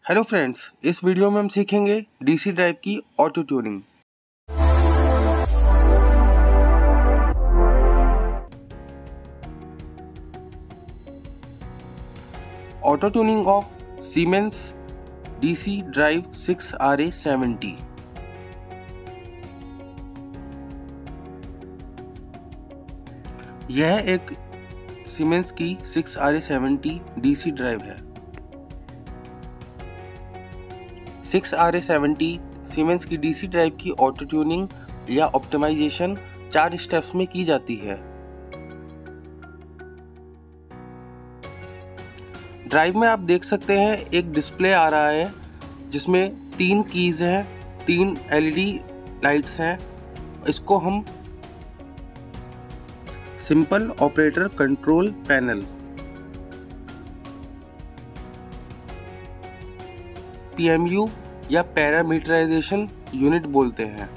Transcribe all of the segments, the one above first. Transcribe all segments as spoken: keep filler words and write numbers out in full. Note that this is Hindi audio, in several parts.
हेलो फ्रेंड्स, इस वीडियो में हम सीखेंगे डीसी ड्राइव की auto tuning. Auto tuning of Siemens DC drive six R A seventy. यह एक Siemens की six R A seventy DC drive है। Six R A seventy Siemens की डीसी ड्राइव की ऑटो ट्यूनिंग या ऑप्टिमाइजेशन चार स्टेप्स में की जाती है। ड्राइव में आप देख सकते हैं एक डिस्प्ले आ रहा है जिसमें तीन कीज हैं, तीन एलईडी लाइट्स हैं। इसको हम simple operator control panel PMU या पैरामीटराइजेशन यूनिट बोलते हैं।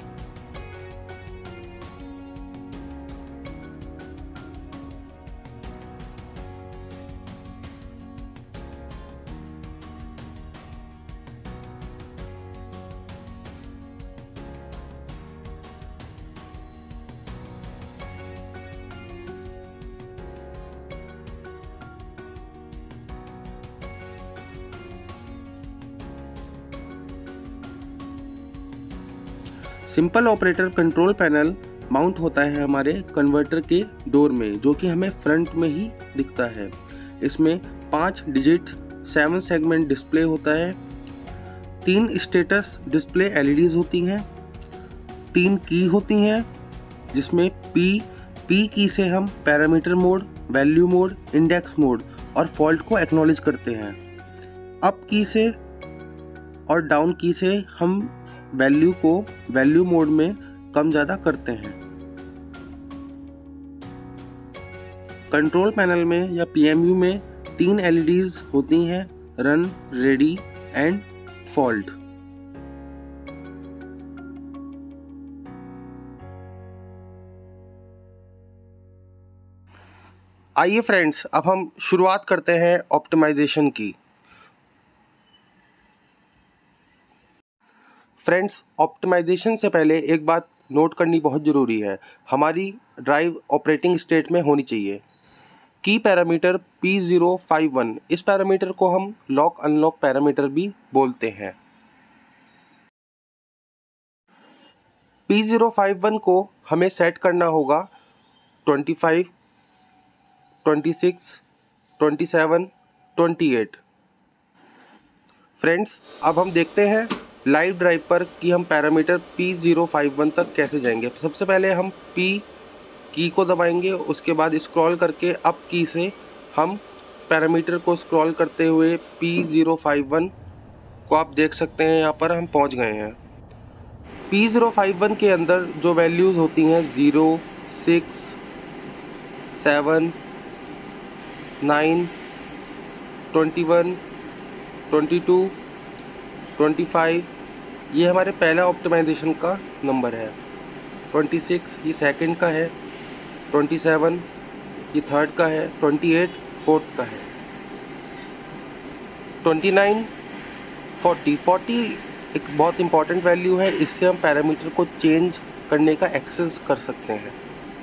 Simple operator control panel mount होता है हमारे कन्वर्टर के डोर में, जो कि हमें फ्रंट में ही दिखता है। इसमें पाँच डिजिट सेवन सेगमेंट डिस्प्ले होता है, तीन स्टेटस डिस्प्ले एलईडीज होती हैं, तीन की होती हैं जिसमें पी पी की से हम parameter mode, value mode, index mode और फॉल्ट को एक्नॉलेज करते हैं। अप की से और डाउन की से हम वैल्यू को वैल्यू मोड में कम ज़्यादा करते हैं। कंट्रोल पैनल में या पीएमयू में तीन एलईडीज होती हैं, रन, रेडी एंड फॉल्ट। आइए फ्रेंड्स, अब हम शुरुआत करते हैं ऑप्टिमाइजेशन की। फ्रेंड्स, ऑप्टिमाइजेशन से पहले एक बात नोट करनी बहुत ज़रूरी है। हमारी ड्राइव ऑपरेटिंग स्टेट में होनी चाहिए। की parameter P zero five one, इस पैरामीटर को हम लॉक अनलॉक पैरामीटर भी बोलते हैं। पी ज़ीरो फाइव वन को हमें सेट करना होगा twenty five, twenty six, twenty seven, twenty eight. Friends, अब हम देखते हैं लाइव ड्राइव पर कि हम parameter P zero five one तक कैसे जाएंगे। सबसे पहले हम P की को दबाएंगे, उसके बाद स्क्रॉल करके अप की से हम पैरामीटर को स्क्रॉल करते हुए पी ज़ीरो फाइव वन को आप देख सकते हैं, यहाँ पर हम पहुँच गए हैं। पी ज़ीरो फाइव वन के अंदर जो वैल्यूज़ होती हैं zero, six, seven, nine, twenty one, twenty two, twenty five, ये हमारे पहला ऑप्टिमाइजेशन का नंबर है। ट्वेंटी सिक्स ये सेकंड का है, ट्वेंटी सेवन ये थर्ड का है, ट्वेंटी एट फोर्थ का है, ट्वेंटी नाइन, फोर्टी। फोर्टी एक बहुत इंपॉर्टेंट वैल्यू है, इससे हम पैरामीटर को चेंज करने का एक्सेस कर सकते हैं।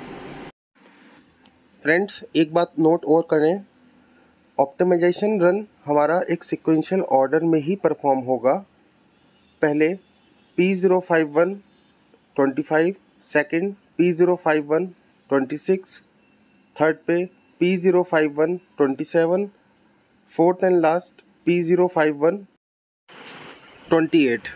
फ्रेंड्स, एक बात नोट और करें, ऑप्टिमाइजेशन रन हमारा एक सिक्वेंशियल ऑर्डर में ही परफॉर्म होगा। पहले P zero five one twenty five, second P zero five one twenty six, third पे P zero five one twenty seven, fourth and last P zero five one twenty eight.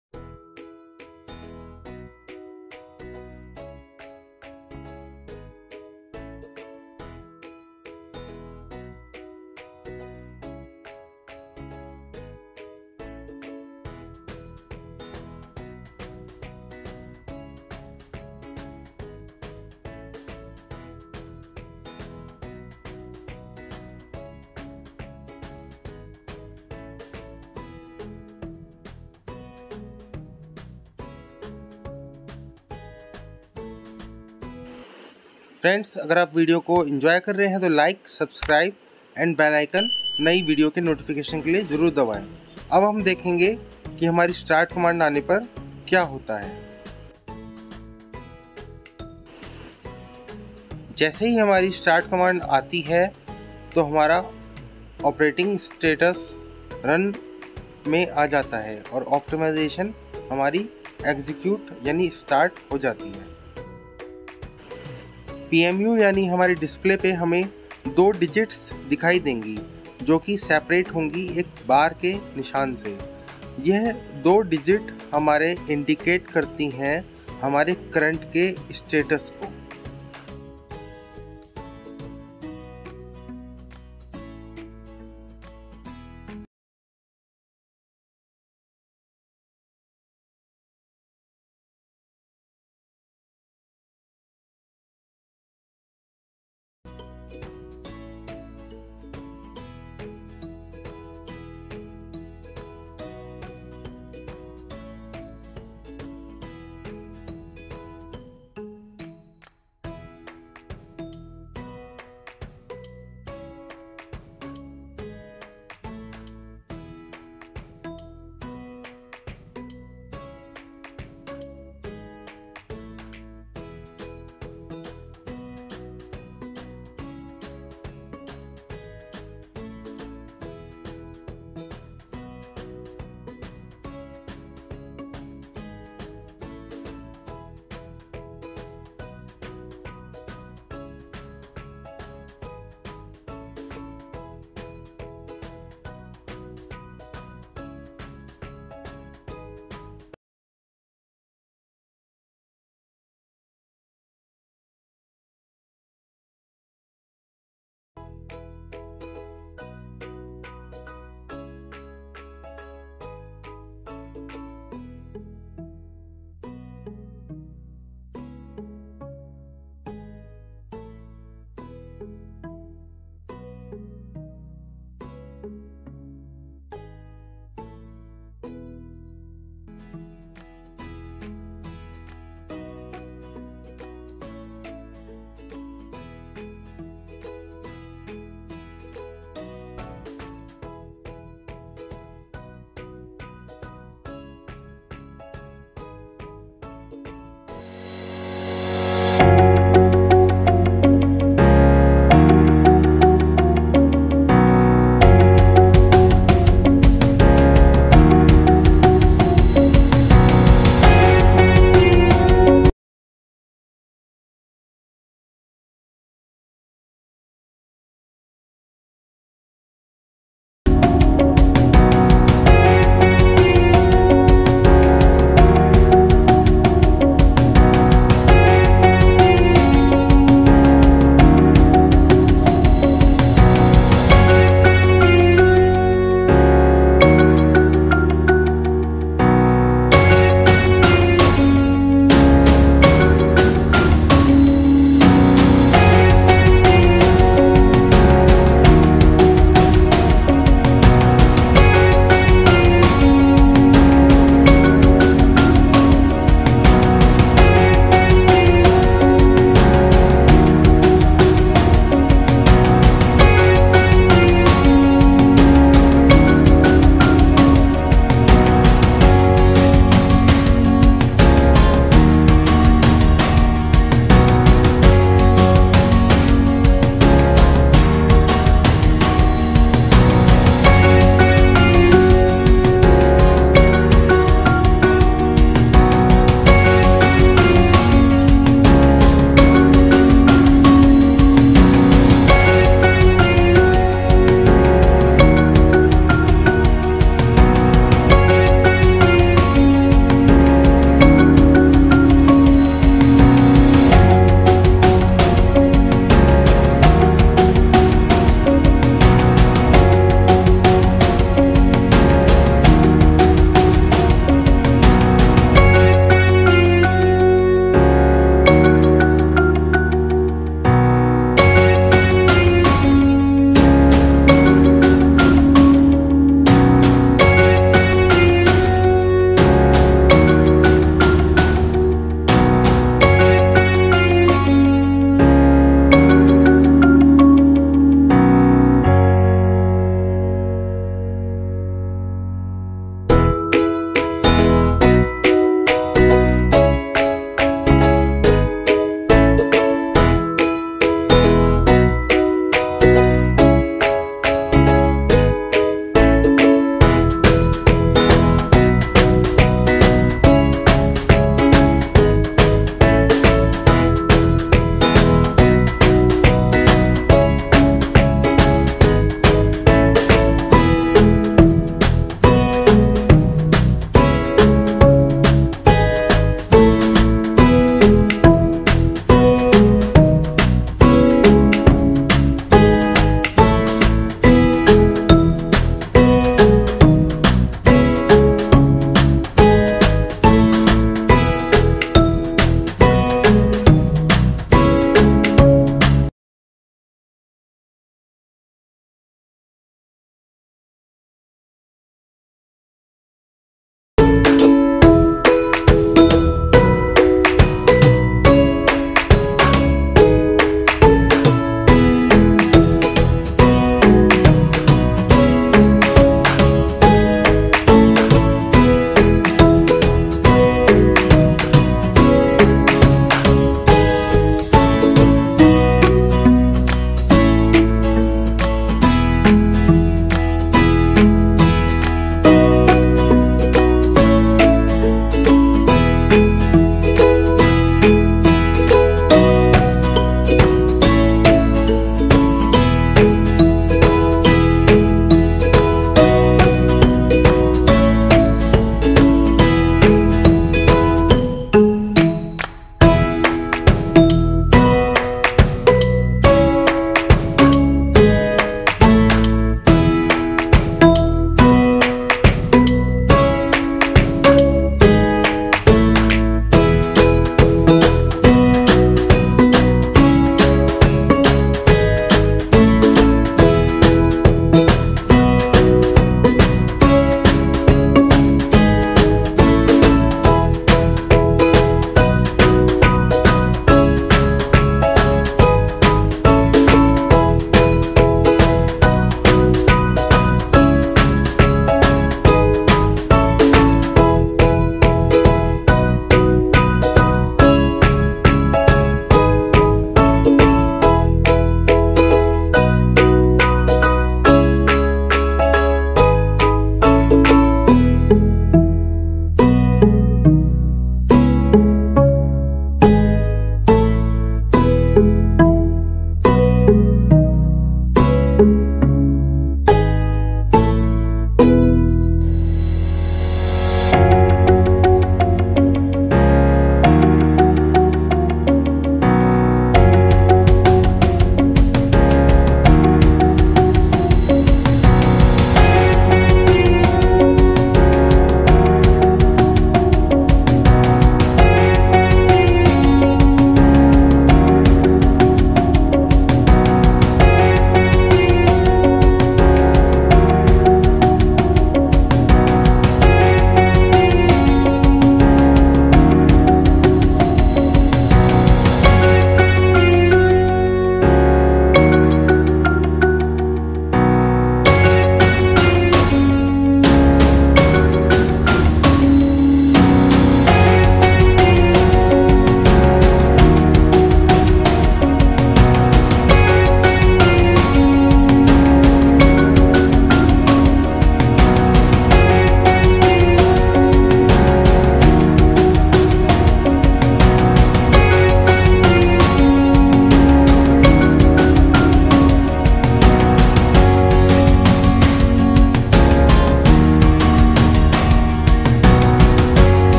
Friends, अगर आप वीडियो को एंजॉय कर रहे हैं तो like, subscribe and bell icon नई वीडियो के नोटिफिकेशन के लिए ज़रूर दबाएं। अब हम देखेंगे कि हमारी स्टार्ट कमांड आने पर क्या होता है। जैसे ही हमारी स्टार्ट कमांड आती है तो हमारा ऑपरेटिंग स्टेटस रन में आ जाता है और ऑप्टिमाइजेशन हमारी एग्जीक्यूट यानी स्टार्ट हो जाती है। पीएमयू यानी हमारे डिस्प्ले पे हमें दो डिजिट्स दिखाई देंगी जो कि सेपरेट होंगी एक बार के निशान से। यह दो डिजिट हमारे इंडिकेट करती हैं हमारे करंट के स्टेटस